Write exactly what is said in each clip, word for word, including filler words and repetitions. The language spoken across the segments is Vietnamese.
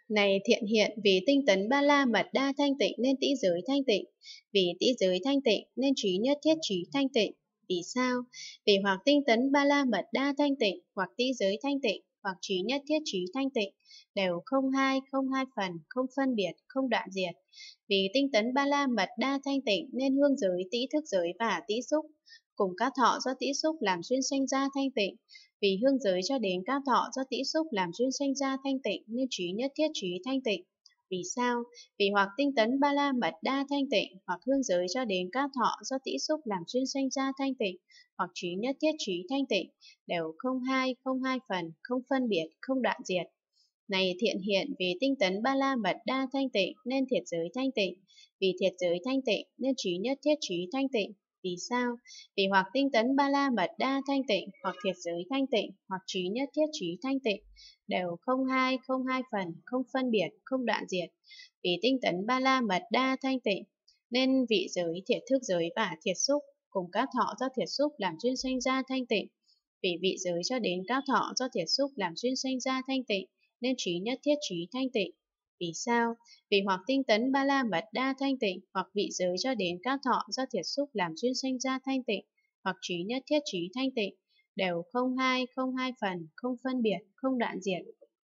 Này thiện hiện, vì tinh tấn ba la mật đa thanh tịnh nên tĩ giới thanh tịnh, vì tĩ giới thanh tịnh nên trí nhất thiết trí thanh tịnh. Vì sao? Vì hoặc tinh tấn ba la mật đa thanh tịnh, hoặc tĩ giới thanh tịnh, hoặc trí nhất thiết trí thanh tịnh, đều không hai, không hai phần, không phân biệt, không đoạn diệt. Vì tinh tấn ba la mật đa thanh tịnh nên hương giới, tĩ thức giới và tĩ xúc cùng các thọ do tĩ xúc làm duyên sanh ra thanh tịnh. Vì hương giới cho đến các thọ do tĩ xúc làm duyên sanh ra thanh tịnh nên trí nhất thiết trí thanh tịnh. Vì sao? Vì hoặc tinh tấn ba la mật đa thanh tịnh, hoặc hương giới cho đến các thọ do tĩ xúc làm duyên sanh ra thanh tịnh, hoặc trí nhất thiết trí thanh tịnh, đều không hai, không hai phần, không phân biệt, không đoạn diệt. Này thiện hiện, vì tinh tấn ba la mật đa thanh tịnh nên thiệt giới thanh tịnh, vì thiệt giới thanh tịnh nên trí nhất thiết trí thanh tịnh. Vì sao? Vì hoặc tinh tấn ba la mật đa thanh tịnh, hoặc thiệt giới thanh tịnh, hoặc trí nhất thiết trí thanh tịnh, đều không hai, không hai phần, không phân biệt, không đoạn diệt. Vì tinh tấn ba la mật đa thanh tịnh nên vị giới, thiệt thức giới và thiệt xúc cùng các thọ do thiệt xúc làm duyên sanh ra thanh tịnh. Vì vị giới cho đến các thọ do thiệt xúc làm duyên sanh ra thanh tịnh nên trí nhất thiết trí thanh tịnh. Vì sao? Vì hoặc tinh tấn ba la mật đa thanh tịnh, hoặc vị giới cho đến các thọ do thiệt xúc làm duyên sanh ra thanh tịnh, hoặc trí nhất thiết trí thanh tịnh, đều không hai, không hai phần, không phân biệt, không đoạn diệt.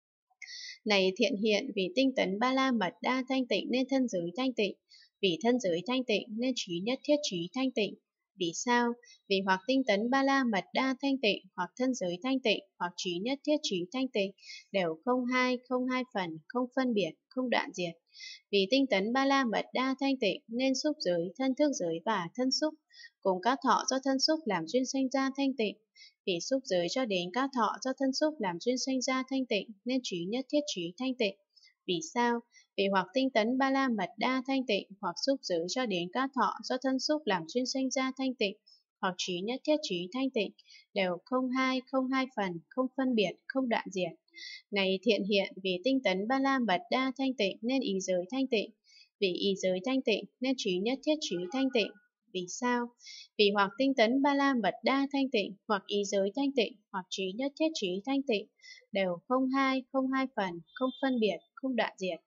Này thiện hiện, vì tinh tấn ba la mật đa thanh tịnh nên thân giới thanh tịnh, vì thân giới thanh tịnh nên trí nhất thiết trí thanh tịnh. Vì sao? Vì hoặc tinh tấn ba la mật đa thanh tịnh, hoặc thân giới thanh tịnh, hoặc trí nhất thiết trí thanh tịnh, đều không hai, không hai phần, không phân biệt, không đoạn diệt. Vì tinh tấn ba la mật đa thanh tịnh nên xúc giới, thân thức giới và thân xúc cùng các thọ do thân xúc làm duyên sanh ra thanh tịnh. Vì xúc giới cho đến các thọ do thân xúc làm duyên sanh ra thanh tịnh nên trí nhất thiết trí thanh tịnh. Vì sao? Vì hoặc tinh tấn ba la mật đa thanh tịnh, hoặc xúc giới cho đến các thọ do thân xúc làm duyên sanh ra thanh tịnh, hoặc trí nhất thiết trí thanh tịnh, đều không hai, không hai phần, không phân biệt, không đoạn diệt. Này thiện hiện, vì tinh tấn ba la mật đa thanh tịnh nên ý giới thanh tịnh, vì ý giới thanh tịnh nên trí nhất thiết trí thanh tịnh. Vì sao? Vì hoặc tinh tấn ba la mật đa thanh tịnh, hoặc ý giới thanh tịnh, hoặc trí nhất thiết trí thanh tịnh, đều không hai, không hai phần, không phân biệt, không đoạn diệt.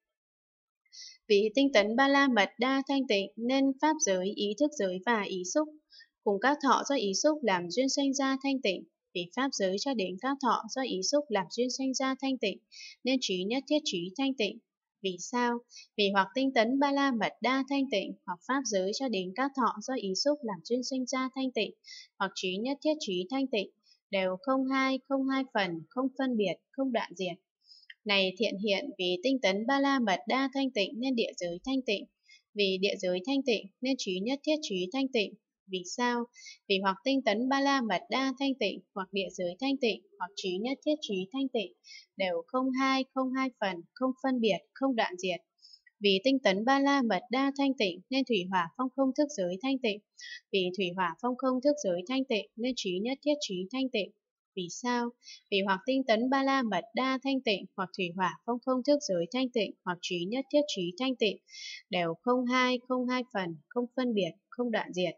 Vì tinh tấn ba la mật đa thanh tịnh nên pháp giới, ý thức giới và ý xúc cùng các thọ do ý xúc làm duyên sanh ra thanh tịnh. Vì pháp giới cho đến các thọ do ý xúc làm duyên sanh ra thanh tịnh nên trí nhất thiết trí thanh tịnh. Vì sao? Vì hoặc tinh tấn ba la mật đa thanh tịnh, hoặc pháp giới cho đến các thọ do ý xúc làm duyên sanh ra thanh tịnh, hoặc trí nhất thiết trí thanh tịnh, đều không hai, không hai phần, không phân biệt, không đoạn diệt. Này thiện hiện, vì tinh tấn ba la mật đa thanh tịnh nên địa giới thanh tịnh, vì địa giới thanh tịnh nên trí nhất thiết trí thanh tịnh. Vì sao? Vì hoặc tinh tấn ba la mật đa thanh tịnh, hoặc địa giới thanh tịnh, hoặc trí nhất thiết trí thanh tịnh, đều không hai, không hai phần, không phân biệt, không đoạn diệt. Vì tinh tấn ba la mật đa thanh tịnh nên thủy hỏa phong không thức giới thanh tịnh, vì thủy hỏa phong không thức giới thanh tịnh nên trí nhất thiết trí thanh tịnh. Vì sao? Vì hoặc tinh tấn ba la mật đa thanh tịnh, hoặc thủy hỏa phong không thức giới thanh tịnh, hoặc trí nhất thiết trí thanh tịnh, đều không hai, không hai phần, không phân biệt, không đoạn diệt.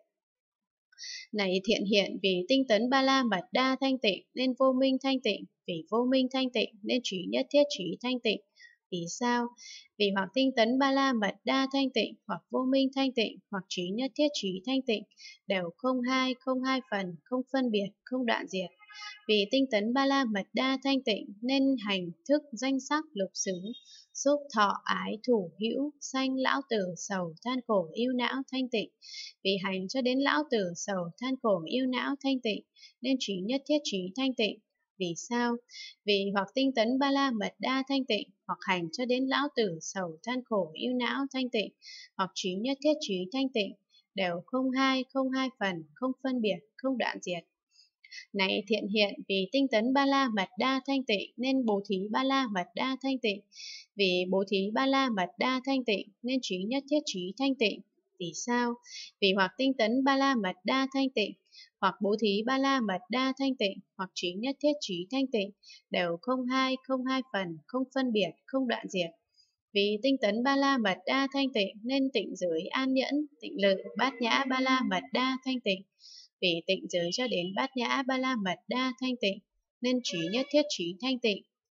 Này thiện hiện, vì tinh tấn ba la mật đa thanh tịnh nên vô minh thanh tịnh, vì vô minh thanh tịnh nên trí nhất thiết trí thanh tịnh. Vì sao? Vì hoặc tinh tấn ba la mật đa thanh tịnh, hoặc vô minh thanh tịnh, hoặc trí nhất thiết trí thanh tịnh, đều không hai, không hai phần, không phân biệt, không đoạn diệt. Vì tinh tấn ba la mật đa thanh tịnh nên hành thức danh sắc lục xứ, xúc thọ ái thủ hữu sanh lão tử sầu than khổ ưu não thanh tịnh. Vì hành cho đến lão tử sầu than khổ ưu não thanh tịnh nên trí nhất thiết trí thanh tịnh. Vì sao? Vì hoặc tinh tấn ba la mật đa thanh tịnh, hoặc hành cho đến lão tử sầu than khổ ưu não thanh tịnh, hoặc trí nhất thiết trí thanh tịnh, đều không hai, không hai phần, không phân biệt, không đoạn diệt. Này thiện hiện, vì tinh tấn ba la mật đa thanh tịnh nên bố thí ba la mật đa thanh tịnh, vì bố thí ba la mật đa thanh tịnh nên trí nhất thiết trí thanh tịnh. Vì sao? Vì hoặc tinh tấn ba la mật đa thanh tịnh, hoặc bố thí ba la mật đa thanh tịnh, hoặc trí nhất thiết trí thanh tịnh, đều không hai, không hai phần, không phân biệt, không đoạn diệt. Vì tinh tấn ba la mật đa thanh tịnh nên tịnh giới an nhẫn, tịnh lự, bát nhã ba la mật đa thanh tịnh, vì tịnh giới cho đến bát nhã ba la mật đa thanh tịnh nên trí nhất thiết trí thanh tịnh.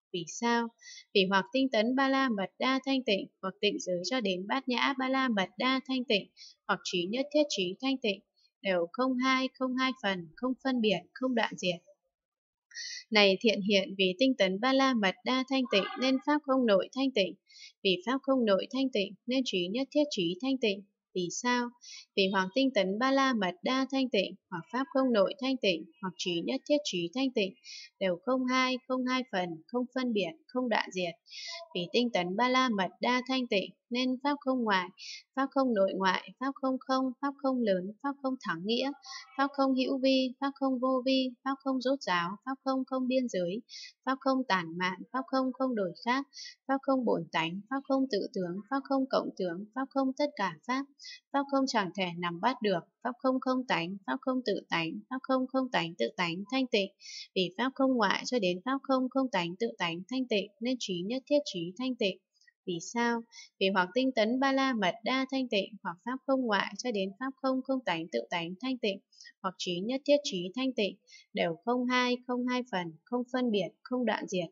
Vì sao? Vì hoặc tinh tấn ba la mật đa thanh tịnh, hoặc tịnh giới cho đến bát nhã ba la mật đa thanh tịnh, hoặc trí nhất thiết trí thanh tịnh, đều không hai, không hai phần, không phân biệt, không đoạn diệt. Này thiện hiện, vì tinh tấn ba la mật đa thanh tịnh nên pháp không nội thanh tịnh, vì pháp không nội thanh tịnh nên trí nhất thiết trí thanh tịnh. Vì sao? Vì hoặc tinh tấn ba la mật đa thanh tịnh, hoặc pháp không nội thanh tịnh, hoặc trí nhất thiết trí thanh tịnh, đều không hai, không hai phần, không phân biệt, không đoạn diệt. Vì tinh tấn ba la mật đa thanh tịnh nên pháp không ngoại, pháp không nội ngoại, pháp không không, pháp không lớn, pháp không thắng nghĩa, pháp không hữu vi, pháp không vô vi, pháp không rốt ráo, pháp không không biên giới, pháp không tản mạn, pháp không không đổi khác, pháp không bổn tánh, pháp không tự tướng, pháp không cộng tướng, pháp không tất cả pháp, pháp không chẳng thể nắm bắt được, pháp không không tánh, pháp không tự tánh, pháp không không tánh tự tánh thanh tịnh. Vì pháp không ngoại cho đến pháp không không tánh tự tánh thanh tịnh nên trí nhất thiết trí thanh tịnh. Vì sao? Vì hoặc tinh tấn ba la mật đa thanh tịnh, hoặc pháp không ngoại cho đến pháp không không tánh tự tánh thanh tịnh, hoặc trí nhất thiết trí thanh tịnh, đều không hai, không hai phần, không phân biệt, không đoạn diệt.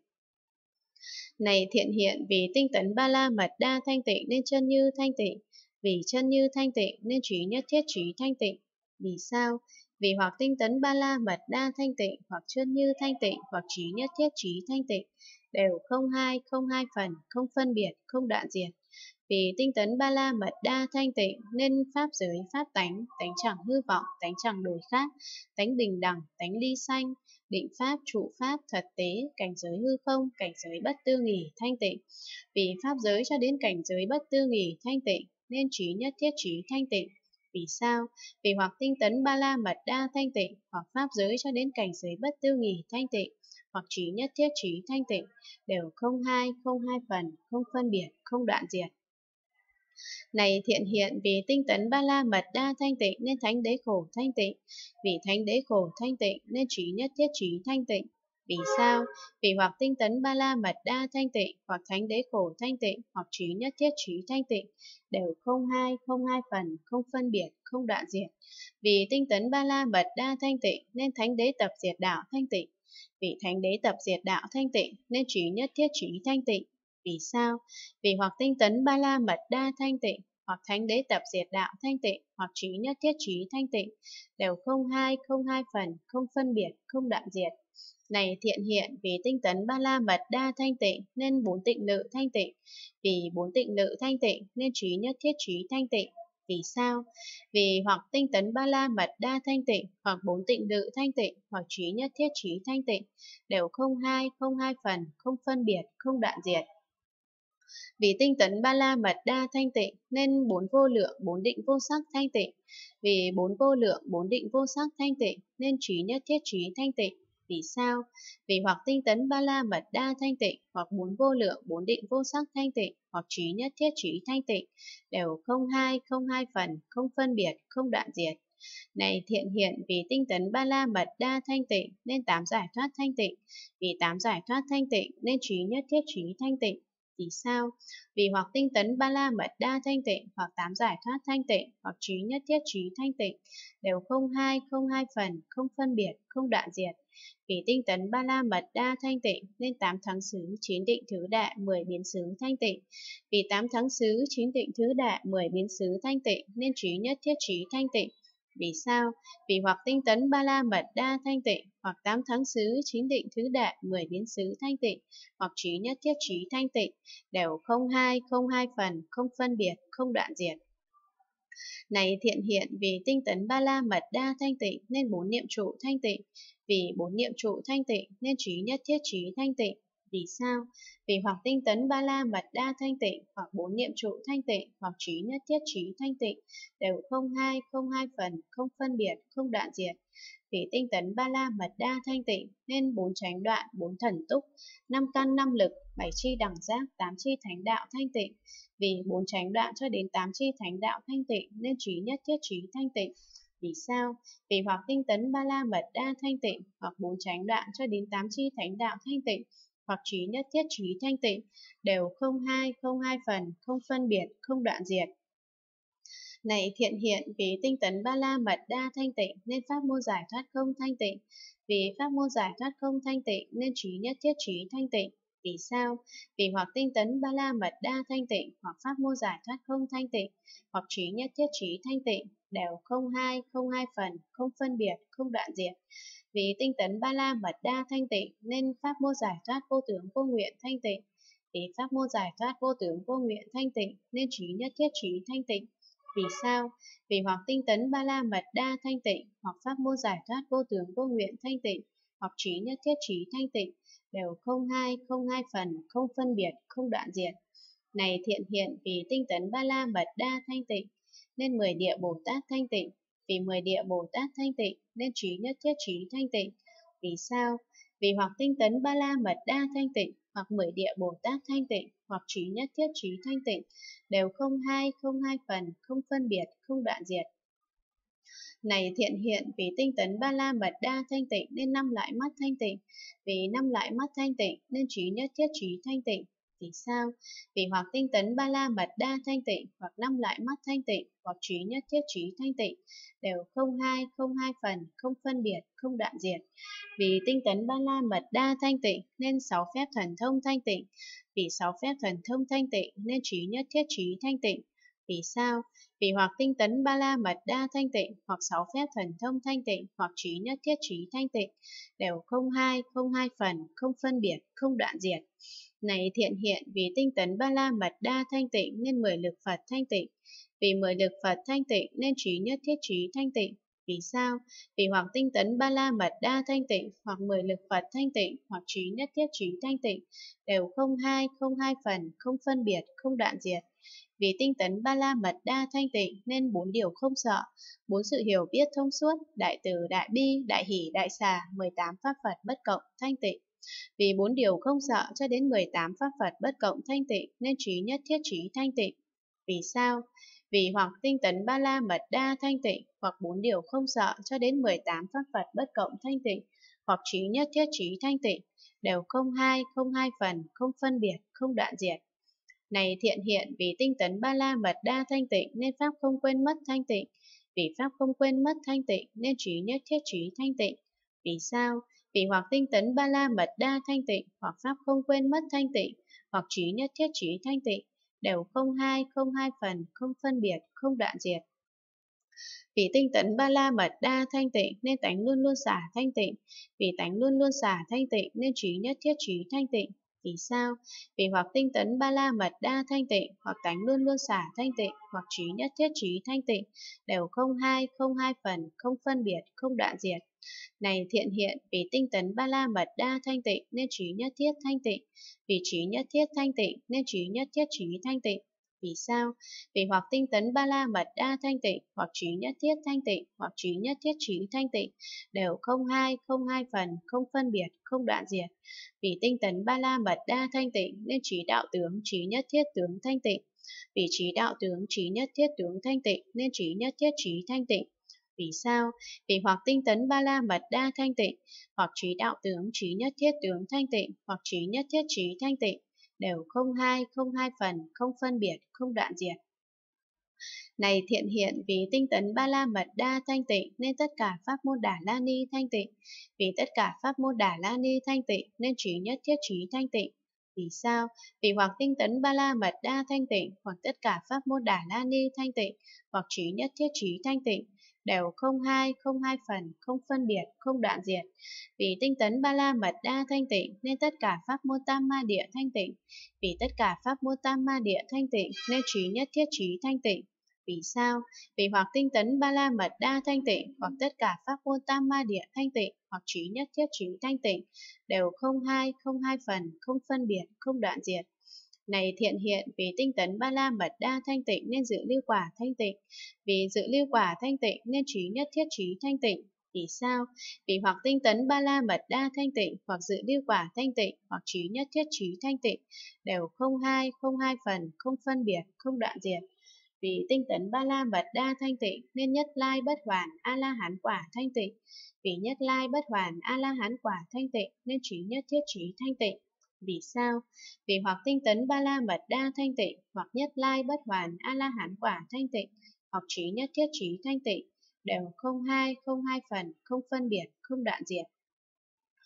Này thiện hiện, vì tinh tấn ba la mật đa thanh tịnh nên chân như thanh tịnh, vì chân như thanh tịnh nên trí nhất thiết trí thanh tịnh. Vì sao? Vì hoặc tinh tấn ba la mật đa thanh tịnh, hoặc chân như thanh tịnh, hoặc trí nhất thiết trí thanh tịnh, đều không hai, không hai phần, không phân biệt, không đoạn diệt. Vì tinh tấn ba la mật đa thanh tịnh nên pháp giới, pháp tánh, tánh chẳng hư vọng, tánh chẳng đổi khác, tánh bình đẳng, tánh ly sanh, định pháp, trụ pháp, thật tế, cảnh giới hư không, cảnh giới bất tư nghỉ, thanh tịnh. Vì pháp giới cho đến cảnh giới bất tư nghỉ, thanh tịnh, nên trí nhất thiết trí thanh tịnh. Vì sao? Vì hoặc tinh tấn ba la mật đa thanh tịnh, hoặc pháp giới cho đến cảnh giới bất tư nghỉ, thanh tịnh, hoặc trí nhất thiết trí thanh tịnh, đều không hai, không hai phần, không phân biệt, không đoạn diệt. Này thiện hiện, vì tinh tấn ba la mật đa thanh tịnh nên thánh đế khổ thanh tịnh, vì thánh đế khổ thanh tịnh nên trí nhất thiết trí thanh tịnh. Vì sao? Vì hoặc tinh tấn ba la mật đa thanh tịnh, hoặc thánh đế khổ thanh tịnh, hoặc trí nhất thiết trí thanh tịnh, đều không hai, không hai phần, không phân biệt, không đoạn diệt. Vì tinh tấn ba la mật đa thanh tịnh nên thánh đế tập diệt đạo thanh tịnh, vì thánh đế tập diệt đạo thanh tịnh nên trí nhất thiết trí thanh tịnh. Vì sao? Vì hoặc tinh tấn ba la mật đa thanh tịnh, hoặc thánh đế tập diệt đạo thanh tịnh, hoặc trí nhất thiết trí thanh tịnh, đều không hai, không hai phần, không phân biệt, không đoạn diệt. Này thiện hiện, vì tinh tấn ba la mật đa thanh tịnh nên bốn tịnh lự thanh tịnh, vì bốn tịnh lự thanh tịnh nên trí nhất thiết trí thanh tịnh. Vì sao? Vì hoặc tinh tấn ba la mật đa thanh tịnh, hoặc bốn tịnh lự thanh tịnh, hoặc trí nhất thiết trí thanh tịnh, đều không hai, không hai phần, không phân biệt, không đoạn diệt. Vì tinh tấn ba la mật đa thanh tịnh nên bốn vô lượng, bốn định vô sắc thanh tịnh, vì bốn vô lượng, bốn định vô sắc thanh tịnh nên trí nhất thiết trí thanh tịnh. Vì sao? Vì hoặc tinh tấn ba la mật đa thanh tịnh, hoặc bốn vô lượng, bốn định vô sắc thanh tịnh, hoặc trí nhất thiết trí thanh tịnh, đều không hai, không hai phần, không phân biệt, không đoạn diệt. Này thiện hiện, vì tinh tấn ba la mật đa thanh tịnh nên tám giải thoát thanh tịnh, vì tám giải thoát thanh tịnh nên trí nhất thiết trí thanh tịnh. Vì sao? Vì hoặc tinh tấn ba la mật đa thanh tịnh, hoặc tám giải thoát thanh tịnh, hoặc trí nhất thiết trí thanh tịnh, đều không hai, không hai phần, không phân biệt, không đoạn diệt. Vì tinh tấn ba la mật đa thanh tịnh nên tám thắng xứ, chín định thứ đệ, mười biến xứ thanh tịnh, vì tám thắng xứ, chín định thứ đệ, mười biến xứ thanh tịnh nên trí nhất thiết trí thanh tịnh. Vì sao? Vì hoặc tinh tấn ba la mật đa thanh tịnh, hoặc tám thắng xứ, chín định thứ đệ, mười biến xứ thanh tịnh, hoặc trí nhất thiết trí thanh tịnh, đều không hai, không hai phần, không phân biệt, không đoạn diệt. Này thiện hiện, vì tinh tấn ba la mật đa thanh tịnh nên bốn niệm trụ thanh tịnh, vì bốn niệm trụ thanh tịnh nên trí nhất thiết trí thanh tịnh. Vì sao? Vì hoặc tinh tấn ba la mật đa thanh tịnh, hoặc bốn niệm trụ thanh tịnh, hoặc trí nhất thiết trí thanh tịnh, đều không hai, không hai phần, không phân biệt, không đoạn diệt. Vì tinh tấn ba la mật đa thanh tịnh nên bốn chánh đoạn, bốn thần túc, năm căn năm lực, bảy chi đẳng giác, tám chi thánh đạo thanh tịnh. Vì bốn chánh đoạn cho đến tám chi thánh đạo thanh tịnh nên trí nhất thiết trí thanh tịnh. Vì sao? Vì hoặc tinh tấn ba la mật đa thanh tịnh, hoặc bốn chánh đoạn cho đến tám chi thánh đạo thanh tịnh, hoặc trí nhất thiết trí thanh tịnh, đều không hai, không hai phần, không phân biệt, không đoạn diệt. Này thiện hiện, vì tinh tấn ba la mật đa thanh tịnh nên pháp môn giải thoát không thanh tịnh, vì pháp môn giải thoát không thanh tịnh nên trí nhất thiết trí thanh tịnh. Vì sao? Vì hoặc tinh tấn ba la mật đa thanh tịnh, hoặc pháp môn giải thoát không thanh tịnh, hoặc trí nhất thiết trí thanh tịnh, đều không hai, không hai phần, không phân biệt, không đoạn diệt. Vì tinh tấn ba la mật đa thanh tịnh nên pháp môn giải thoát vô tướng vô nguyện thanh tịnh. Vì pháp môn giải thoát vô tướng vô nguyện thanh tịnh nên trí nhất thiết trí thanh tịnh. Vì sao? Vì hoặc tinh tấn ba la mật đa thanh tịnh, hoặc pháp môn giải thoát vô tướng vô nguyện thanh tịnh, hoặc trí nhất thiết trí thanh tịnh, đều không hai, không hai phần, không phân biệt, không đoạn diệt. Này thiện hiện, vì tinh tấn ba la mật đa thanh tịnh nên mười địa Bồ Tát thanh tịnh. Vì mười địa Bồ Tát thanh tịnh nên trí nhất thiết trí thanh tịnh. Vì sao? Vì hoặc tinh tấn ba la mật đa thanh tịnh, hoặc mười địa Bồ Tát thanh tịnh, hoặc trí nhất thiết trí thanh tịnh, đều không hai, không hai phần, không phân biệt, không đoạn diệt. Này thiện hiện, vì tinh tấn ba la mật đa thanh tịnh nên năm lại mắt thanh tịnh. Vì năm lại mắt thanh tịnh nên trí nhất thiết trí thanh tịnh. Vì sao? Vì hoặc tinh tấn ba la mật đa thanh tịnh, hoặc năm lại mắt thanh tịnh, hoặc trí nhất thiết trí thanh tịnh, đều không hai, không hai phần, không phân biệt, không đoạn diệt. Vì tinh tấn ba la mật đa thanh tịnh nên sáu phép thần thông thanh tịnh. Vì sáu phép thần thông thanh tịnh nên trí nhất thiết trí thanh tịnh. Vì sao? Vì hoặc tinh tấn ba la mật đa thanh tịnh, hoặc sáu phép thần thông thanh tịnh, hoặc trí nhất thiết trí thanh tịnh, đều không hai, không hai phần, không phân biệt, không đoạn diệt. Này thiện hiện, vì tinh tấn ba la mật đa thanh tịnh nên mười lực Phật thanh tịnh. Vì mười lực Phật thanh tịnh nên trí nhất thiết trí thanh tịnh. Vì sao? Vì hoặc tinh tấn ba la mật đa thanh tịnh, hoặc mười lực Phật thanh tịnh, hoặc trí nhất thiết trí thanh tịnh, đều không hai, không hai phần, không phân biệt, không đoạn diệt. Vì tinh tấn ba la mật đa thanh tịnh nên bốn điều không sợ, bốn sự hiểu biết thông suốt, đại từ, đại bi, đại hỷ, đại xả, mười tám pháp Phật bất cộng thanh tịnh. Vì bốn điều không sợ cho đến mười tám pháp Phật bất cộng thanh tịnh nên trí nhất thiết trí thanh tịnh. Vì sao? Vì hoặc tinh tấn ba la mật đa thanh tịnh, hoặc bốn điều không sợ cho đến mười tám pháp Phật bất cộng thanh tịnh, hoặc trí nhất thiết trí thanh tịnh, đều không hai, không hai phần, không phân biệt, không đoạn diệt. Này thiện hiện, vì tinh tấn ba la mật đa thanh tịnh nên pháp không quên mất thanh tịnh. Vì pháp không quên mất thanh tịnh nên trí nhất thiết trí thanh tịnh. Vì sao? Vì hoặc tinh tấn ba la mật đa thanh tịnh, hoặc pháp không quên mất thanh tịnh, hoặc trí nhất thiết trí thanh tịnh, đều không hai, không hai phần, không phân biệt, không đoạn diệt. Vì tinh tấn ba la mật đa thanh tịnh nên tánh luôn luôn xả thanh tịnh. Vì tánh luôn luôn xả thanh tịnh nên trí nhất thiết trí thanh tịnh. Vì sao? Vì hoặc tinh tấn ba la mật đa thanh tịnh, hoặc tánh luôn luôn xả thanh tịnh, hoặc trí nhất thiết trí thanh tịnh, đều không hai, không hai phần, không phân biệt, không đoạn diệt. Này thiện hiện, vì tinh tấn ba la mật đa thanh tịnh nên trí nhất thiết thanh tịnh. Vì trí nhất thiết thanh tịnh nên trí nhất thiết trí thanh tịnh. Vì sao? Vì hoặc tinh tấn ba la mật đa thanh tịnh, hoặc trí nhất thiết thanh tịnh, hoặc trí nhất thiết trí thanh tịnh, đều không hai, không hai phần, không phân biệt, không đoạn diệt. Vì tinh tấn ba la mật đa thanh tịnh nên trí đạo tướng, trí nhất thiết tướng thanh tịnh. Vì trí đạo tướng, trí nhất thiết tướng thanh tịnh nên trí nhất thiết trí thanh tịnh. Vì sao? Vì hoặc tinh tấn ba la mật đa thanh tịnh, hoặc trí đạo tướng, trí nhất thiết tướng thanh tịnh, hoặc trí nhất thiết trí thanh tịnh, đều không hai, không hai phần, không phân biệt, không đoạn diệt. Này thiện hiện, vì tinh tấn ba la mật đa thanh tịnh nên tất cả pháp môn Đà La Ni thanh tịnh. Vì tất cả pháp môn Đà La Ni thanh tịnh nên trí nhất thiết trí thanh tịnh. Vì sao? Vì hoặc tinh tấn ba la mật đa thanh tịnh, hoặc tất cả pháp môn Đà La Ni thanh tịnh, hoặc trí nhất thiết trí thanh tịnh, đều không hai, không hai phần, không phân biệt, không đoạn diệt. Vì tinh tấn ba la mật đa thanh tịnh nên tất cả pháp môn Tam Ma Địa thanh tịnh. Vì tất cả pháp môn Tam Ma Địa thanh tịnh nên trí nhất thiết trí thanh tịnh. Vì sao? Vì hoặc tinh tấn ba la mật đa thanh tịnh, hoặc tất cả pháp môn Tam Ma Địa thanh tịnh, hoặc trí nhất thiết trí thanh tịnh, đều không hai, không hai phần, không phân biệt, không đoạn diệt. Này thiện hiện, vì tinh tấn ba la mật đa thanh tịnh nên dự lưu quả thanh tịnh. Vì dự lưu quả thanh tịnh nên trí nhất thiết trí thanh tịnh. Vì sao? Vì hoặc tinh tấn ba la mật đa thanh tịnh, hoặc dự lưu quả thanh tịnh, hoặc trí nhất thiết trí thanh tịnh, đều không hai, không hai phần, không phân biệt, không đoạn diệt. Vì tinh tấn ba la mật đa thanh tịnh nên nhất lai bất hoàn a la hán quả thanh tịnh. Vì nhất lai bất hoàn a la hán quả thanh tịnh nên trí nhất thiết trí thanh tịnh. Vì sao? Vì hoặc tinh tấn ba la mật đa thanh tịnh, hoặc nhất lai bất hoàn a la hán quả thanh tịnh, hoặc trí nhất thiết trí thanh tịnh, đều không hai, không hai phần, không phân biệt, không đoạn diệt.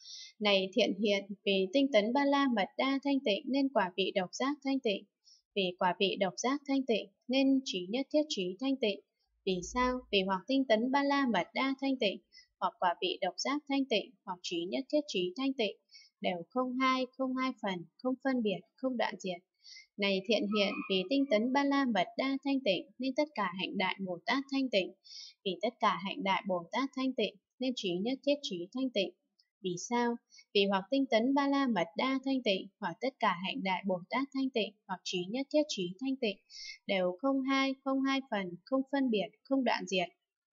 Này thiện hiện, vì tinh tấn ba la mật đa thanh tịnh nên quả vị độc giác thanh tịnh. Vì quả vị độc giác thanh tịnh nên trí nhất thiết trí thanh tịnh. Vì sao? Vì hoặc tinh tấn ba la mật đa thanh tịnh, hoặc quả vị độc giác thanh tịnh, hoặc trí nhất thiết trí thanh tịnh, đều không hai, không hai phần, không phân biệt, không đoạn diệt. Này thiện hiện, vì tinh tấn ba la mật đa thanh tịnh nên tất cả hạnh đại Bồ Tát thanh tịnh. Vì tất cả hạnh đại Bồ Tát thanh tịnh nên trí nhất thiết trí thanh tịnh. Vì sao? Vì hoặc tinh tấn ba la mật đa thanh tịnh, hoặc tất cả hạnh đại Bồ Tát thanh tịnh, hoặc trí nhất thiết trí thanh tịnh, đều không hai, không hai phần, không phân biệt, không đoạn diệt.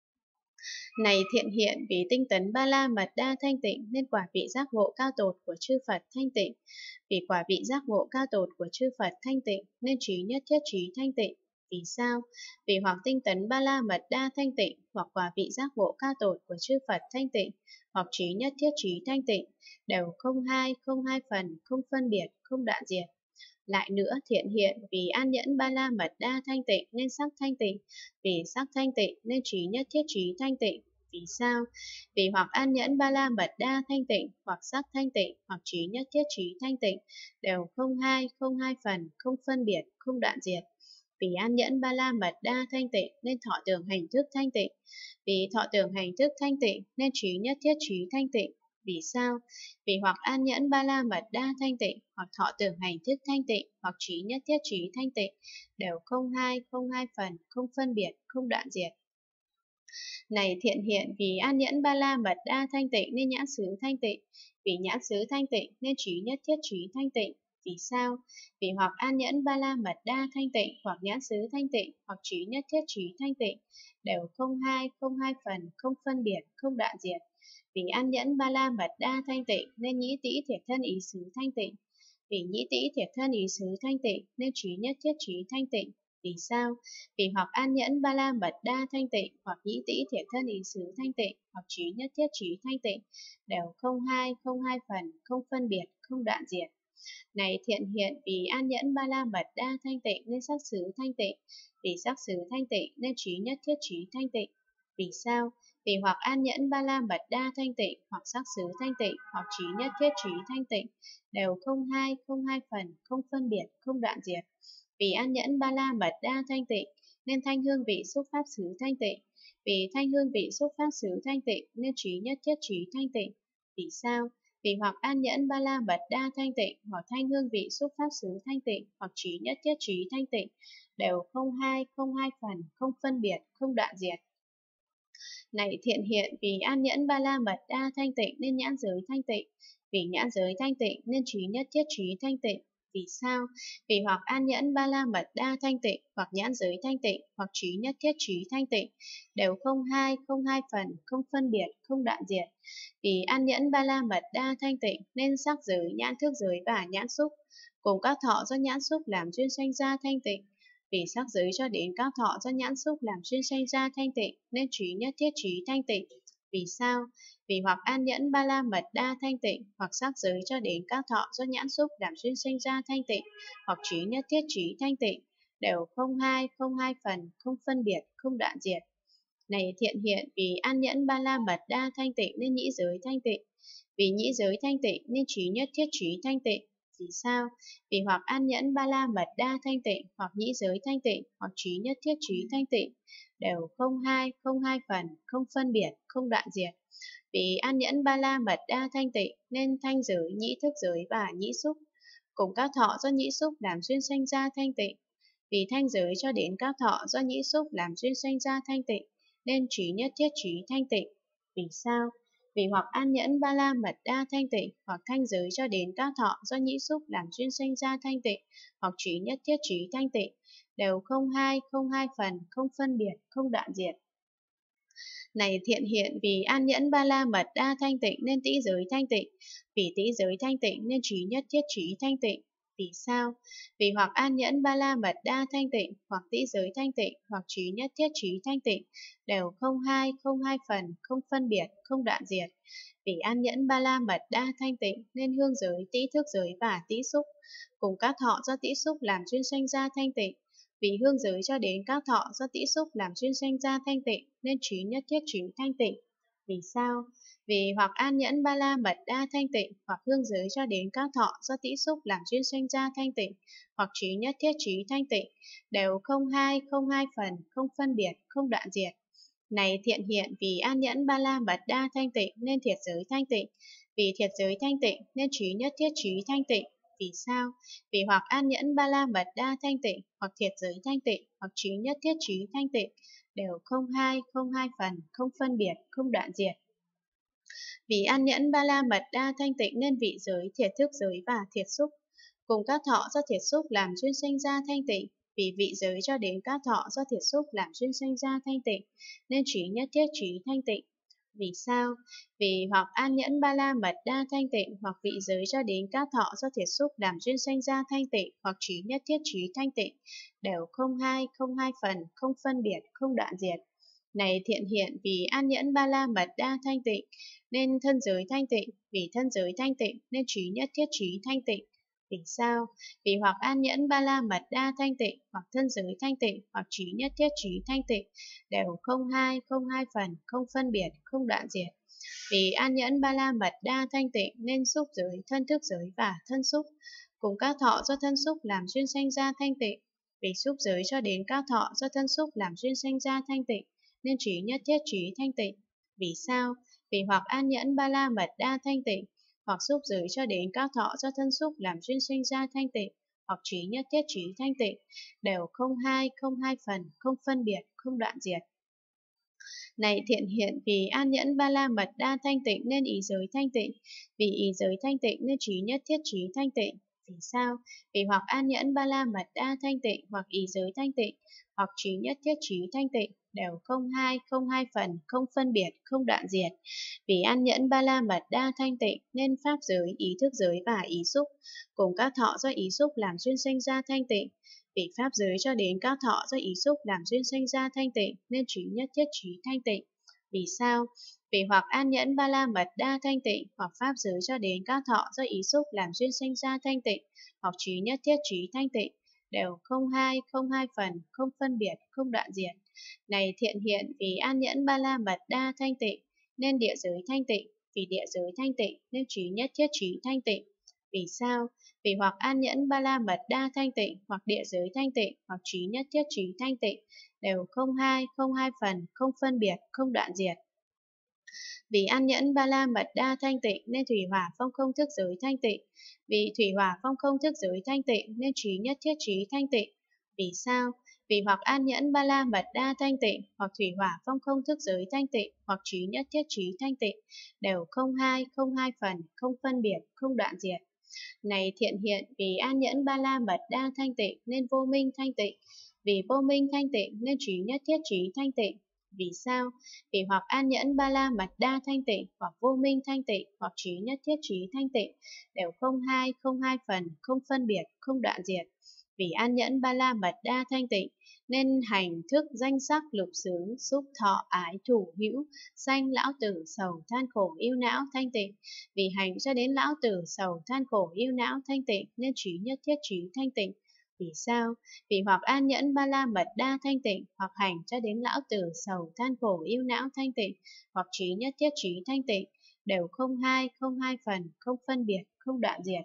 Này thiện hiện, vì tinh tấn ba la mật đa thanh tịnh nên quả vị giác ngộ cao tột của chư Phật thanh tịnh. Vì quả vị giác ngộ cao tột của chư Phật thanh tịnh nên trí nhất thiết trí thanh tịnh. Vì sao? Vì hoặc tinh tấn ba la mật đa thanh tịnh, hoặc quả vị giác ngộ cao tột của chư Phật thanh tịnh, hoặc trí nhất thiết trí thanh tịnh, đều không hai, không hai phần, không phân biệt, không đoạn diệt. Lại nữa, thiện hiện, vì an nhẫn ba la mật đa thanh tịnh nên sắc thanh tịnh, vì sắc thanh tịnh nên trí nhất thiết trí thanh tịnh. Vì sao? Vì hoặc an nhẫn ba la mật đa thanh tịnh, hoặc sắc thanh tịnh, hoặc trí nhất thiết trí thanh tịnh, đều không hai, không hai phần, không phân biệt, không đoạn diệt. Vì an nhẫn ba la mật đa thanh tịnh nên thọ tưởng hành thức thanh tịnh. Vì thọ tưởng hành thức thanh tịnh nên trí nhất thiết trí thanh tịnh. Vì sao? Vì hoặc an nhẫn ba la mật đa thanh tịnh, hoặc thọ tưởng hành thức thanh tịnh, hoặc trí nhất thiết trí thanh tịnh, đều không hai, không hai phần, không phân biệt, không đoạn diệt. Này thiện hiện, vì an nhẫn ba la mật đa thanh tịnh nên nhãn xứ thanh tịnh. Vì nhãn xứ thanh tịnh nên trí nhất thiết trí thanh tịnh. Vì sao? Vì hoặc an nhẫn ba la mật đa thanh tịnh, hoặc nhãn xứ thanh tịnh, hoặc trí nhất thiết trí thanh tịnh, đều không hai, không hai phần, không phân biệt, không đoạn diệt. Vì an nhẫn ba la mật đa thanh tịnh nên nhĩ tĩ thiệt thân ý xứ thanh tịnh. Vì nhĩ tĩ thiệt thân ý xứ thanh tịnh nên trí nhất thiết trí thanh tịnh. Vì sao? Vì hoặc an nhẫn ba la mật đa thanh tịnh, hoặc nhĩ tĩ thiệt thân ý xứ thanh tịnh, hoặc trí nhất thiết trí thanh tịnh, đều không hai, không hai phần, không phân biệt, không đoạn diệt. Này thiện hiện, vì an nhẫn ba la mật đa thanh tịnh nên sắc xứ thanh tịnh. Vì sắc xứ thanh tịnh nên trí nhất thiết trí thanh tịnh. Vì sao? Vì hoặc an nhẫn ba la mật đa thanh tịnh, hoặc sắc xứ thanh tịnh, hoặc trí nhất thiết trí thanh tịnh, đều không hai, không hai phần, không phân biệt, không đoạn diệt. Vì an nhẫn ba la mật đa thanh tịnh nên thanh hương vị xúc pháp xứ thanh tịnh. Vì thanh hương vị xúc pháp xứ thanh tịnh nên trí nhất thiết trí thanh tịnh. Vì sao? Vì hoặc an nhẫn ba la mật đa thanh tịnh, hoặc thanh hương vị xúc pháp xứ thanh tịnh, hoặc trí nhất thiết trí thanh tịnh, đều không hai, không hai phần, không phân biệt, không đoạn diệt. Này thiện hiện, vì an nhẫn ba la mật đa thanh tịnh nên nhãn giới thanh tịnh. Vì nhãn giới thanh tịnh nên trí nhất thiết trí thanh tịnh. Vì sao? Vì hoặc an nhẫn ba la mật đa thanh tịnh, hoặc nhãn giới thanh tịnh, hoặc trí nhất thiết trí thanh tịnh, đều không hai, không hai phần, không phân biệt, không đoạn diệt. Vì an nhẫn ba la mật đa thanh tịnh nên sắc giới, nhãn thức giới và nhãn xúc, cùng các thọ do nhãn xúc làm duyên sanh ra thanh tịnh. Vì sắc giới cho đến các thọ do nhãn xúc làm duyên sanh ra thanh tịnh nên trí nhất thiết trí thanh tịnh. Vì sao? Vì hoặc an nhẫn ba la mật đa thanh tịnh, hoặc sắc giới cho đến các thọ do nhãn xúc làm duyên sanh ra thanh tịnh, hoặc trí nhất thiết trí thanh tịnh, đều không hai, không hai phần, không phân biệt, không đoạn diệt. Này thiện hiện, vì an nhẫn ba la mật đa thanh tịnh nên nhĩ giới thanh tịnh. Vì nhĩ giới thanh tịnh nên trí nhất thiết trí thanh tịnh. Vì sao? Vì hoặc an nhẫn ba la mật đa thanh tịnh, hoặc nhĩ giới thanh tịnh, hoặc trí nhất thiết trí thanh tịnh, đều không hai, không hai phần, không phân biệt, không đoạn diệt. Vì an nhẫn ba la mật đa thanh tịnh nên thanh giới, nhĩ thức giới và nhĩ xúc, cùng các thọ do nhĩ xúc làm duyên sanh ra thanh tịnh. Vì thanh giới cho đến các thọ do nhĩ xúc làm duyên sanh ra thanh tịnh nên trí nhất thiết trí thanh tịnh. Vì sao? Vì hoặc an nhẫn ba la mật đa thanh tịnh, hoặc thanh giới cho đến các thọ do nhĩ xúc làm duyên sanh ra thanh tịnh, hoặc trí nhất thiết trí thanh tịnh, đều không hai, không hai phần, không phân biệt, không đoạn diệt. Này thiện hiện, vì an nhẫn ba la mật đa thanh tịnh nên tĩ giới thanh tịnh. Vì tĩ giới thanh tịnh nên trí nhất thiết trí thanh tịnh. Vì sao? Vì hoặc an nhẫn ba la mật đa thanh tịnh, hoặc tĩ giới thanh tịnh, hoặc trí nhất thiết trí thanh tịnh, đều không hai, không hai phần, không phân biệt, không đoạn diệt. Vì an nhẫn ba la mật đa thanh tịnh nên hương giới, tĩ thức giới và tĩ xúc, cùng các thọ do tĩ xúc làm duyên sanh ra thanh tịnh. Vì hương giới cho đến các thọ do tĩ xúc làm duyên sanh ra thanh tịnh nên trí nhất thiết trí thanh tịnh. Vì sao? Vì hoặc an nhẫn ba la mật đa thanh tịnh, hoặc hương giới cho đến các thọ do tĩ xúc làm duyên sanh ra thanh tịnh, hoặc trí nhất thiết trí thanh tịnh, đều không hai, không hai phần, không phân biệt, không đoạn diệt. Này thiện hiện, vì an nhẫn ba la mật đa thanh tịnh nên thiệt giới thanh tịnh, vì thiệt giới thanh tịnh nên trí nhất thiết trí thanh tịnh. Vì sao? Vì hoặc an nhẫn ba la mật đa thanh tịnh, hoặc thiệt giới thanh tịnh, hoặc trí nhất thiết trí thanh tịnh, đều không hai, không hai phần, không phân biệt, không đoạn diệt. Vì an nhẫn ba la mật đa thanh tịnh nên vị giới, thiệt thức giới và thiệt xúc cùng các thọ do thiệt xúc làm duyên sanh ra thanh tịnh. Vì vị giới cho đến các thọ do thiệt xúc làm duyên sanh ra thanh tịnh nên trí nhất thiết trí thanh tịnh. Vì sao? Vì hoặc an nhẫn ba la mật đa thanh tịnh, hoặc vị giới cho đến các thọ do thiệt xúc làm duyên sanh ra thanh tịnh, hoặc trí nhất thiết trí thanh tịnh, đều không hai, không hai phần, không phân biệt, không đoạn diệt. Này thiện hiện, vì an nhẫn ba la mật đa thanh tịnh nên thân giới thanh tịnh, vì thân giới thanh tịnh nên trí nhất thiết trí thanh tịnh. Vì sao? Vì hoặc an nhẫn ba la mật đa thanh tịnh, hoặc thân giới thanh tịnh, hoặc trí nhất thiết trí thanh tịnh, đều không hai, không hai phần, không phân biệt, không đoạn diệt. Vì an nhẫn ba la mật đa thanh tịnh nên xúc giới, thân thức giới và thân xúc cùng các thọ do thân xúc làm duyên sanh ra thanh tịnh. Vì xúc giới cho đến các thọ do thân xúc làm duyên sanh ra thanh tịnh nên trí nhất thiết trí thanh tịnh. Vì sao? Vì hoặc an nhẫn ba la mật đa thanh tịnh, hoặc xúc giới cho đến các thọ do thân xúc làm duyên sinh ra thanh tịnh, hoặc trí nhất thiết trí thanh tịnh, đều không hai, không hai phần, không phân biệt, không đoạn diệt. Này thiện hiện, vì an nhẫn ba la mật đa thanh tịnh nên ý giới thanh tịnh, vì ý giới thanh tịnh nên trí nhất thiết trí thanh tịnh. Vì sao? Vì hoặc an nhẫn ba la mật đa thanh tịnh, hoặc ý giới thanh tịnh, hoặc trí nhất thiết trí thanh tịnh, đều không hai, không hai phần, không phân biệt, không đoạn diệt. Vì an nhẫn ba la mật đa thanh tịnh nên pháp giới, ý thức giới và ý xúc cùng các thọ do ý xúc làm duyên sanh ra thanh tịnh. Vì pháp giới cho đến các thọ do ý xúc làm duyên sanh ra thanh tịnh nên trí nhất thiết trí thanh tịnh. Vì sao? Vì hoặc an nhẫn ba la mật đa thanh tịnh, hoặc pháp giới cho đến các thọ do ý xúc làm duyên sanh ra thanh tịnh, hoặc trí nhất thiết trí thanh tịnh, đều không hai, không hai phần, không phân biệt, không đoạn diệt. Này thiện hiện, vì an nhẫn ba la mật đa thanh tịnh nên địa giới thanh tịnh, vì địa giới thanh tịnh nên trí nhất thiết trí thanh tịnh. Vì sao? Vì hoặc an nhẫn ba la mật đa thanh tịnh, hoặc địa giới thanh tịnh, hoặc trí nhất thiết trí thanh tịnh, đều không hai, không hai phần, không phân biệt, không đoạn diệt. Vì an nhẫn ba la mật đa thanh tịnh nên thủy hỏa phong không thức giới thanh tịnh, vì thủy hỏa phong không thức giới thanh tịnh nên trí nhất thiết trí thanh tịnh. Vì sao? Vì hoặc an nhẫn ba la mật đa thanh tịnh, hoặc thủy hỏa phong không thức giới thanh tịnh, hoặc trí nhất thiết trí thanh tịnh, đều không hai, không hai phần, không phân biệt, không đoạn diệt. Này thiện hiện, vì an nhẫn ba la mật đa thanh tịnh nên vô minh thanh tịnh, vì vô minh thanh tịnh nên trí nhất thiết trí thanh tịnh. Vì sao? Vì hoặc an nhẫn ba la mật đa thanh tịnh, hoặc vô minh thanh tịnh, hoặc trí nhất thiết trí thanh tịnh, đều không hai, không hai phần, không phân biệt, không đoạn diệt. Vì an nhẫn ba la mật đa thanh tịnh nên hành thức danh sắc lục xứ xúc thọ ái thủ hữu sanh lão tử sầu than khổ yêu não thanh tịnh. Vì hành cho đến lão tử sầu than khổ yêu não thanh tịnh nên trí nhất thiết trí thanh tịnh. Vì sao? Vì hoặc an nhẫn ba la mật đa thanh tịnh, hoặc hành cho đến lão tử sầu than khổ yêu não thanh tịnh, hoặc trí nhất thiết trí thanh tịnh, đều không hai, không hai phần, không phân biệt, không đoạn diệt.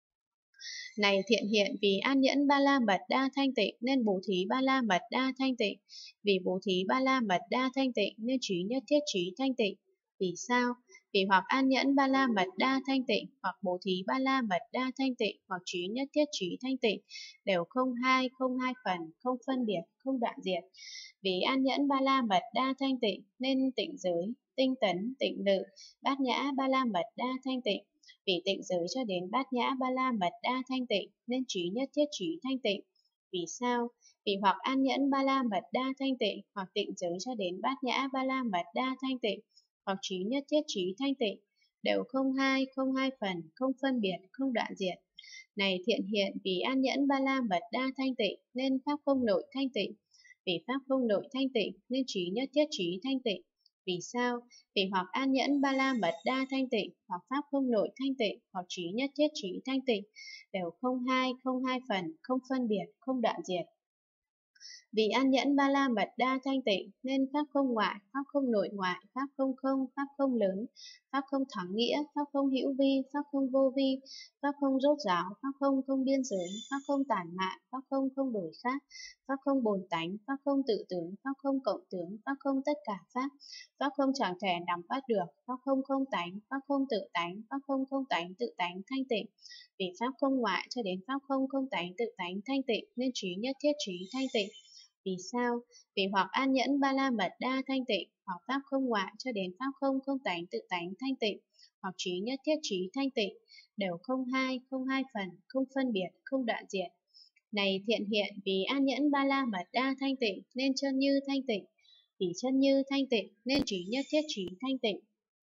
Này thiện hiện, vì an nhẫn ba la mật đa thanh tịnh nên bố thí ba la mật đa thanh tịnh, vì bố thí ba la mật đa thanh tịnh nên trí nhất thiết trí thanh tịnh. Vì sao? Vì hoặc an nhẫn ba la mật đa thanh tịnh, hoặc bố thí ba la mật đa thanh tịnh, hoặc trí nhất thiết trí thanh tịnh, đều không hai, không hai phần, không phân biệt, không đoạn diệt. Vì an nhẫn ba la mật đa thanh tịnh nên tịnh giới, tinh tấn, tịnh lự, bát nhã ba la mật đa thanh tịnh. Vì tịnh giới cho đến bát nhã ba la mật đa thanh tịnh nên trí nhất thiết trí thanh tịnh. Vì sao? Vì hoặc an nhẫn ba la mật đa thanh tịnh, hoặc tịnh giới cho đến bát nhã ba la mật đa thanh tịnh, hoặc trí nhất thiết trí thanh tịnh, đều không hai, không hai phần, không phân biệt, không đoạn diệt. Này thiện hiện, vì an nhẫn ba la mật đa thanh tịnh nên pháp không nội thanh tịnh, vì pháp không nội thanh tịnh nên trí nhất thiết trí thanh tịnh. Vì sao? Vì hoặc an nhẫn ba la mật đa thanh tịnh, hoặc pháp không nội thanh tịnh, hoặc trí nhất thiết trí thanh tịnh, đều không hai, không hai phần, không phân biệt, không đoạn diệt. Vì an nhẫn ba la mật đa thanh tịnh nên pháp không ngoại, pháp không nội ngoại, pháp không không, pháp không lớn, pháp không thắng nghĩa, pháp không hữu vi, pháp không vô vi, pháp không rốt ráo, pháp không không biên giới, pháp không tản mạn, pháp không không đổi khác, pháp không bồn tánh, pháp không tự tướng, pháp không cộng tướng, pháp không tất cả pháp, pháp không chẳng thể nắm bắt được, pháp không không tánh, pháp không tự tánh, pháp không không tánh tự tánh thanh tịnh. Vì pháp không ngoại cho đến pháp không không tánh tự tánh thanh tịnh nên trí nhất thiết trí thanh tịnh. Vì sao? Vì hoặc an nhẫn ba la mật đa thanh tịnh, hoặc pháp không ngoại cho đến pháp không không tánh tự tánh thanh tịnh, hoặc trí nhất thiết trí thanh tịnh, đều không hai, không hai phần, không phân biệt, không đoạn diệt. Này thiện hiện, vì an nhẫn ba la mật đa thanh tịnh nên chân như thanh tịnh, vì chân như thanh tịnh nên trí nhất thiết trí thanh tịnh.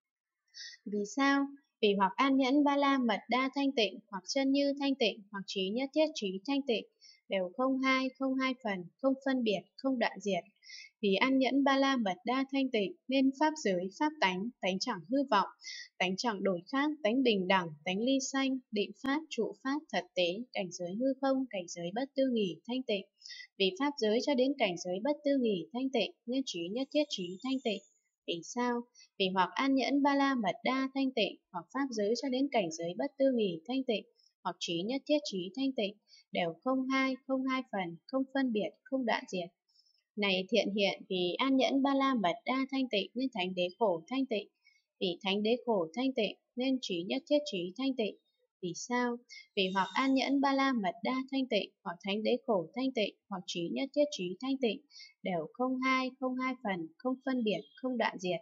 Vì sao? Vì hoặc an nhẫn ba la mật đa thanh tịnh, hoặc chân như thanh tịnh, hoặc trí nhất thiết trí thanh tịnh, đều không hai, không hai phần, không phân biệt, không đoạn diệt. Vì an nhẫn ba la mật đa thanh tịnh nên pháp giới, pháp tánh, tánh chẳng hư vọng, tánh chẳng đổi khác, tánh bình đẳng, tánh ly sanh, định pháp, trụ pháp, thật tế, cảnh giới hư không, cảnh giới bất tư nghỉ, thanh tịnh. Vì pháp giới cho đến cảnh giới bất tư nghỉ, thanh tịnh nên trí nhất thiết trí thanh tịnh. Vì sao? Vì hoặc an nhẫn ba la mật đa thanh tịnh, hoặc pháp giới cho đến cảnh giới bất tư nghỉ thanh tịnh, hoặc trí nhất thiết trí thanh tịnh, đều không hai, không hai phần, không phân biệt, không đoạn diệt. Này thiện hiện, vì an nhẫn ba la mật đa thanh tịnh nên thánh đế khổ thanh tịnh, vì thánh đế khổ thanh tịnh nên trí nhất thiết trí thanh tịnh. Vì sao? Vì hoặc an nhẫn ba la mật đa thanh tịnh, hoặc thánh đế khổ thanh tịnh, hoặc trí nhất thiết trí thanh tịnh, đều không hai, không hai phần, không phân biệt, không đoạn diệt.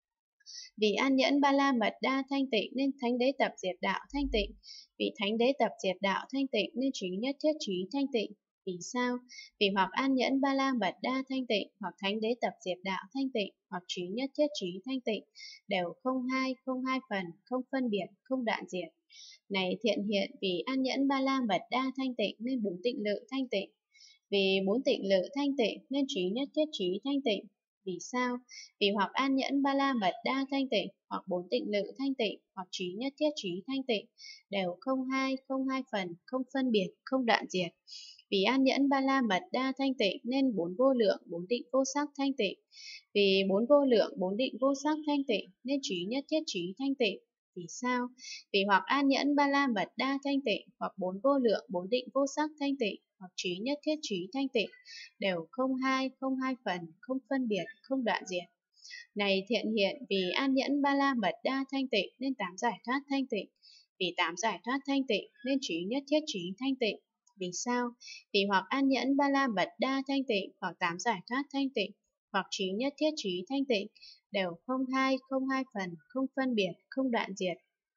Vì an nhẫn ba la mật đa thanh tịnh nên thánh đế tập diệt đạo thanh tịnh, vì thánh đế tập diệt đạo thanh tịnh nên trí nhất thiết trí thanh tịnh. Vì sao? Vì hoặc an nhẫn ba la mật đa thanh tịnh, hoặc thánh đế tập diệt đạo thanh tịnh, hoặc trí nhất thiết trí thanh tịnh, đều không hai, không hai phần, không phân biệt, không đoạn diệt. Này thiện hiện, vì an nhẫn ba la mật đa thanh tịnh nên bốn tịnh lự thanh tịnh, vì bốn tịnh lự thanh tịnh nên trí nhất thiết trí thanh tịnh. Vì sao? Vì hoặc an nhẫn ba la mật đa thanh tịnh, hoặc bốn tịnh lự thanh tịnh, hoặc trí nhất thiết trí thanh tịnh, đều không hai, không hai phần, không phân biệt, không đoạn diệt. Vì an nhẫn ba la mật đa thanh tịnh nên bốn vô lượng, bốn định vô sắc thanh tịnh. Vì bốn vô lượng, bốn định vô sắc thanh tịnh nên trí nhất thiết trí thanh tịnh. Vì sao? Vì hoặc an nhẫn ba la mật đa thanh tịnh, hoặc bốn vô lượng, bốn định vô sắc thanh tịnh, hoặc trí nhất thiết trí thanh tịnh, đều không hai, không hai phần, không phân biệt, không đoạn diệt. Này thiện hiện, vì an nhẫn ba la mật đa thanh tịnh nên tám giải thoát thanh tịnh, vì tám giải thoát thanh tịnh nên trí nhất thiết trí thanh tịnh. Vì sao? Vì hoặc an nhẫn ba la mật đa thanh tịnh, hoặc tám giải thoát thanh tịnh, hoặc trí nhất thiết trí thanh tịnh, đều không hai, không hai phần, không phân biệt, không đoạn diệt.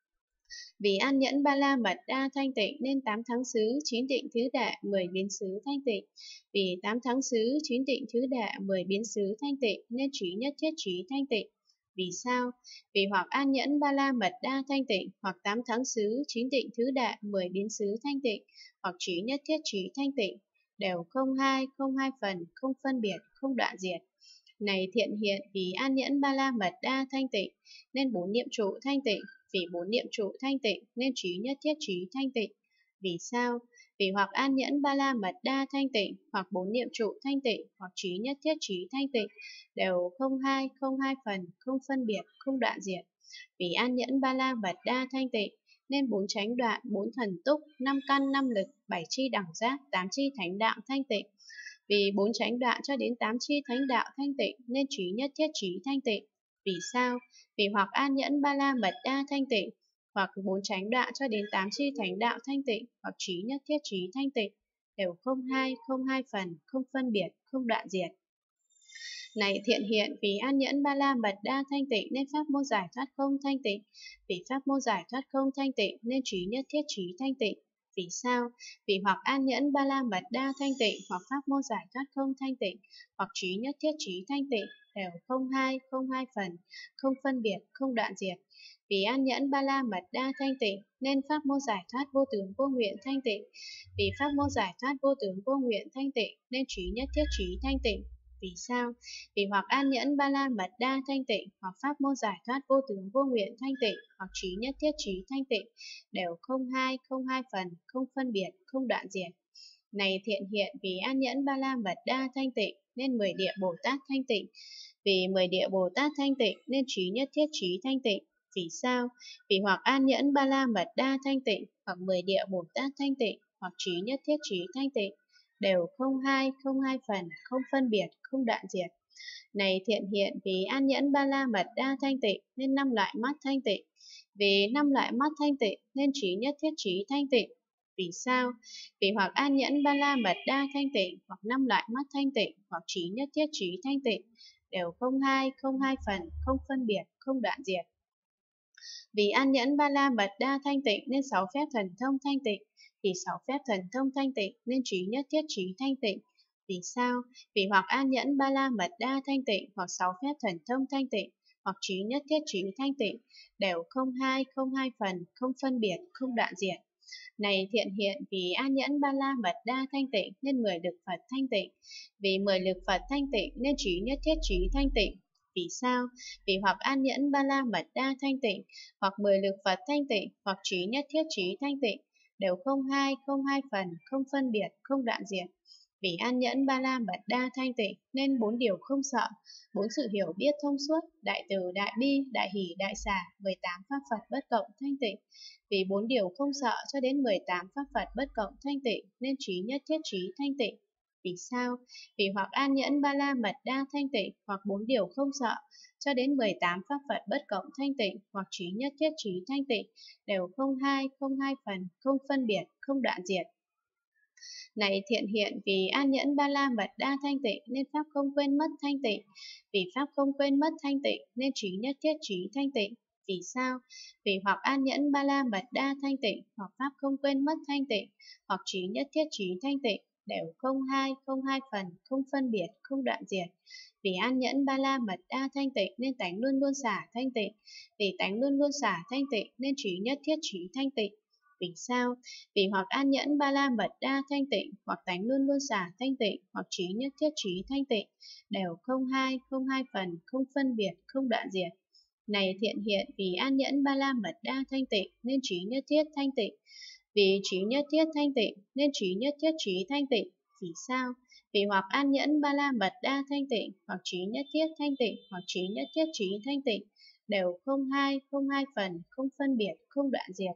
Vì an nhẫn ba la mật đa thanh tịnh nên tám tháng xứ, chín tịnh thứ đệ, mười biến xứ thanh tịnh. Vì tám tháng xứ, chín tịnh thứ đệ, mười biến xứ thanh tịnh nên trí nhất thiết trí thanh tịnh. Vì sao? Vì hoặc an nhẫn ba la mật đa thanh tịnh, hoặc tám tháng xứ, chín tịnh thứ đệ, mười biến xứ thanh tịnh, hoặc trí nhất thiết trí thanh tịnh, đều không hai, không hai phần, không phân biệt, không đoạn diệt. Này thiện hiện, vì an nhẫn ba la mật đa thanh tịnh nên bốn niệm trụ thanh tịnh, vì bốn niệm trụ thanh tịnh nên trí nhất thiết trí thanh tịnh. Vì sao? Vì hoặc an nhẫn ba la mật đa thanh tịnh, hoặc bốn niệm trụ thanh tịnh, hoặc trí nhất thiết trí thanh tịnh, đều không hai, không hai phần, không phân biệt, không đoạn diệt. Vì an nhẫn ba la mật đa thanh tịnh nên bốn chánh đoạn, bốn thần túc, năm căn, năm lực, bảy chi đẳng giác, tám chi thánh đạo thanh tịnh. Vì bốn chánh đoạn cho đến tám chi thánh đạo thanh tịnh nên trí nhất thiết trí thanh tịnh. Vì sao? Vì hoặc an nhẫn ba la mật đa thanh tịnh, hoặc bốn chánh đoạn cho đến tám chi thánh đạo thanh tịnh, hoặc trí nhất thiết trí thanh tịnh, đều không hai, không hai phần, không phân biệt, không đoạn diệt. Này thiện hiện, vì an nhẫn ba la mật đa thanh tịnh nên pháp môn giải thoát không thanh tịnh, vì pháp môn giải thoát không thanh tịnh nên trí nhất thiết trí thanh tịnh. Vì sao? Vì hoặc an nhẫn ba la mật đa thanh tịnh, hoặc pháp môn giải thoát không thanh tịnh, hoặc trí nhất thiết trí thanh tịnh, đều không hai, không hai phần, không phân biệt, không đoạn diệt. Vì an nhẫn ba la mật đa thanh tịnh nên pháp môn giải thoát vô tướng vô nguyện thanh tịnh, vì pháp môn giải thoát vô tướng vô nguyện thanh tịnh nên trí nhất thiết trí thanh tịnh. Vì sao? Vì hoặc an nhẫn ba la mật đa thanh tịnh, hoặc pháp môn giải thoát vô tướng vô nguyện thanh tịnh, hoặc trí nhất thiết trí thanh tịnh, đều không hai, không hai phần, không phân biệt, không đoạn diệt. Này thiện hiện, vì an nhẫn ba la mật đa thanh tịnh nên mười địa Bồ Tát thanh tịnh. Vì mười địa Bồ Tát thanh tịnh nên trí nhất thiết trí thanh tịnh. Vì sao? Vì hoặc an nhẫn ba la mật đa thanh tịnh, hoặc mười địa Bồ Tát thanh tịnh, hoặc trí nhất thiết trí thanh tịnh, đều không hai, không hai phần, không phân biệt, không đoạn diệt. Này thiện hiện, vì an nhẫn ba la mật đa thanh tịnh nên năm loại mắt thanh tịnh. Vì năm loại mắt thanh tịnh nên trí nhất thiết trí thanh tịnh. Vì sao? Vì hoặc an nhẫn ba la mật đa thanh tịnh, hoặc năm loại mắt thanh tịnh, hoặc trí nhất thiết trí thanh tịnh, đều không hai, không hai phần, không phân biệt, không đoạn diệt. Vì an nhẫn ba la mật đa thanh tịnh nên sáu phép thần thông thanh tịnh. Vì sáu phép thần thông thanh tịnh nên trí nhất thiết trí thanh tịnh. Vì sao? Vì hoặc an nhẫn ba la mật đa thanh tịnh, hoặc sáu phép thần thông thanh tịnh, hoặc trí nhất thiết trí thanh tịnh, đều không hai, không hai phần, không phân biệt, không đoạn diệt. Này thiện hiện, vì an nhẫn ba la mật đa thanh tịnh nên mười lực Phật thanh tịnh. Vì mười lực Phật thanh tịnh nên trí nhất thiết trí thanh tịnh. Vì sao? Vì hoặc an nhẫn ba la mật đa thanh tịnh, hoặc mười lực Phật thanh tịnh, hoặc trí nhất thiết trí thanh tịnh, đều không hai, không hai phần, không phân biệt, không đoạn diệt. Vì an nhẫn ba la mật đa thanh tịnh nên bốn điều không sợ, bốn sự hiểu biết thông suốt, đại từ, đại bi, đại hỷ, đại xả, mười tám pháp Phật bất cộng thanh tịnh. Vì bốn điều không sợ cho đến mười tám pháp Phật bất cộng thanh tịnh nên trí nhất thiết trí thanh tịnh. Vì sao? Vì hoặc an nhẫn ba la mật đa thanh tịnh, hoặc bốn điều không sợ cho đến mười tám pháp Phật bất cộng thanh tịnh, hoặc trí nhất thiết trí thanh tịnh, đều không hai, không hai phần, không phân biệt, không đoạn diệt. Này thiện hiện, vì an nhẫn ba la mật đa thanh tịnh nên pháp không quên mất thanh tịnh. Vì pháp không quên mất thanh tịnh nên trí nhất thiết trí thanh tịnh. Vì sao? Vì hoặc an nhẫn ba la mật đa thanh tịnh, hoặc pháp không quên mất thanh tịnh, hoặc trí nhất thiết trí thanh tịnh, đều không hai, không hai phần, không phân biệt, không đoạn diệt. Vì an nhẫn ba la mật đa thanh tịnh nên tánh luôn luôn xả thanh tịnh. Vì tánh luôn luôn xả thanh tịnh nên trí nhất thiết trí thanh tịnh. Vì sao? Vì hoặc an nhẫn ba la mật đa thanh tịnh, hoặc tánh luôn luôn xả thanh tịnh, hoặc trí nhất thiết trí thanh tịnh, đều không hai, không hai phần, không phân biệt, không đoạn diệt. Này thiện hiện, vì an nhẫn ba la mật đa thanh tịnh nên trí nhất thiết thanh tịnh. Vì trí nhất thiết thanh tịnh nên trí nhất thiết trí thanh tịnh. Vì sao? Vì hoặc an nhẫn ba la mật đa thanh tịnh, hoặc trí nhất thiết thanh tịnh, hoặc trí nhất thiết trí thanh tịnh, đều không hai, không hai phần, không phân biệt, không đoạn diệt.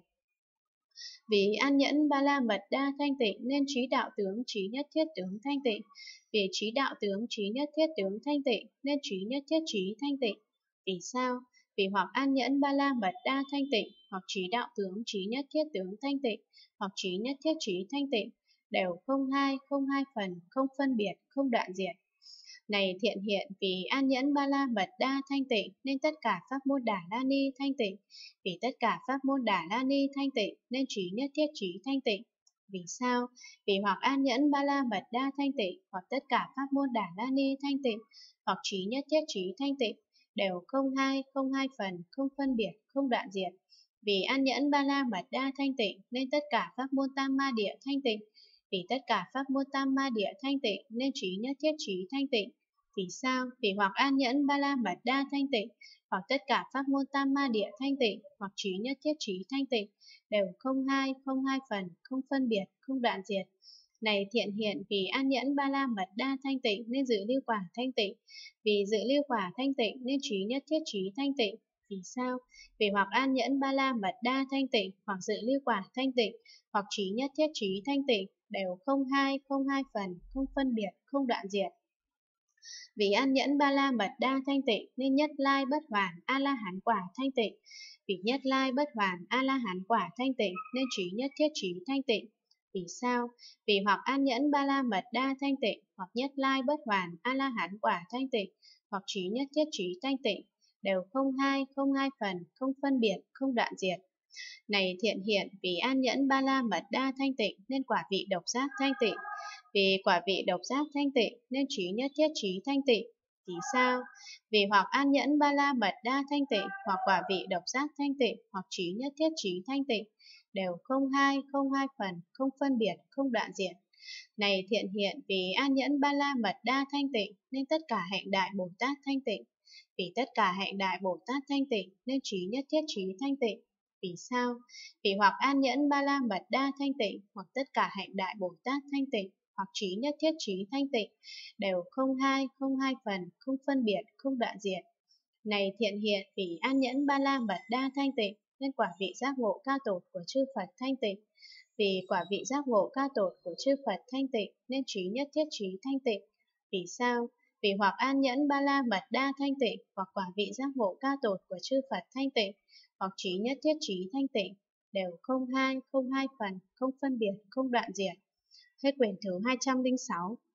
Vì an nhẫn ba la mật đa thanh tịnh nên trí đạo tướng trí nhất thiết tướng thanh tịnh. Vì trí đạo tướng trí nhất thiết tướng thanh tịnh nên trí nhất thiết trí thanh tịnh. Vì sao? Vì hoặc an nhẫn ba la mật đa thanh tịnh, hoặc trí đạo tướng trí nhất thiết tướng thanh tịnh, hoặc trí nhất thiết trí thanh tịnh, đều không hai, không hai phần, không phân biệt, không đoạn diệt. Này thiện hiện, vì an nhẫn ba la mật đa thanh tịnh nên tất cả pháp môn Đà La Ni thanh tịnh. Vì tất cả pháp môn Đà La Ni thanh tịnh nên trí nhất thiết trí thanh tịnh. Vì sao? Vì hoặc an nhẫn ba la mật đa thanh tịnh, hoặc tất cả pháp môn Đà La Ni thanh tịnh, hoặc trí nhất thiết trí thanh tịnh, đều không hai, không hai phần, không phân biệt, không đoạn diệt. Vì an nhẫn ba la mật đa thanh tịnh nên tất cả pháp môn Tam Ma Địa thanh tịnh. Vì tất cả pháp môn Tam Ma Địa thanh tịnh nên trí nhất thiết trí thanh tịnh. Vì sao? Vì hoặc an nhẫn ba la mật đa thanh tịnh, hoặc tất cả pháp môn Tam Ma Địa thanh tịnh, hoặc trí nhất thiết trí thanh tịnh, đều không hai, không hai phần, không phân biệt, không đoạn diệt. Này thiện hiện, vì an nhẫn ba la mật đa thanh tịnh nên dự lưu quả thanh tịnh. Vì dự lưu quả thanh tịnh nên trí nhất thiết trí thanh tịnh. Vì sao? Vì hoặc an nhẫn ba la mật đa thanh tịnh, hoặc dự lưu quả thanh tịnh, hoặc trí nhất thiết trí thanh tịnh, đều không hai, không hai phần, không phân biệt, không đoạn diệt. Vì an nhẫn ba la mật đa thanh tịnh nên nhất lai bất hoàn a la hán quả thanh tịnh. Vì nhất lai bất hoàn a la hán quả thanh tịnh nên trí nhất thiết trí thanh tịnh. Vì sao? Vì hoặc an nhẫn ba la mật đa thanh tịnh, hoặc nhất lai bất hoàn a la hán quả thanh tịnh, hoặc trí nhất thiết trí thanh tịnh, đều không hai, không hai phần, không phân biệt, không đoạn diệt. Này thiện hiện, vì an nhẫn ba la mật đa thanh tịnh nên quả vị độc giác thanh tịnh. Vì quả vị độc giác thanh tịnh nên trí nhất thiết trí thanh tịnh. Vì sao? Vì hoặc an nhẫn ba la mật đa thanh tịnh, hoặc quả vị độc giác thanh tịnh, hoặc trí nhất thiết trí thanh tịnh, đều không hai, không hai phần, không phân biệt, không đoạn diệt. Này thiện hiện, vì an nhẫn ba la mật đa thanh tịnh nên tất cả hạnh đại Bồ Tát thanh tịnh. Vì tất cả hạnh đại Bồ Tát thanh tịnh nên trí nhất thiết trí thanh tịnh. Vì sao? Vì hoặc an nhẫn ba la mật đa thanh tịnh, hoặc tất cả hạnh đại Bồ Tát thanh tịnh, hoặc trí nhất thiết trí thanh tịnh, đều không hai, không hai phần, không phân biệt, không đoạn diệt. Này thiện hiện, vì an nhẫn ba la mật đa thanh tịnh, nên quả vị giác ngộ ca tột của chư Phật thanh tịnh. Vì quả vị giác ngộ ca tột của chư Phật thanh tịnh, nên trí nhất thiết trí thanh tịnh. Vì sao? Vì hoặc an nhẫn ba la mật đa thanh tịnh, hoặc quả vị giác ngộ ca tột của chư Phật thanh tịnh, hoặc trí nhất thiết trí thanh tịnh, đều không hai, không hai phần, không phân biệt, không đoạn diệt. Hết quyển thứ hai trăm lẻ sáu.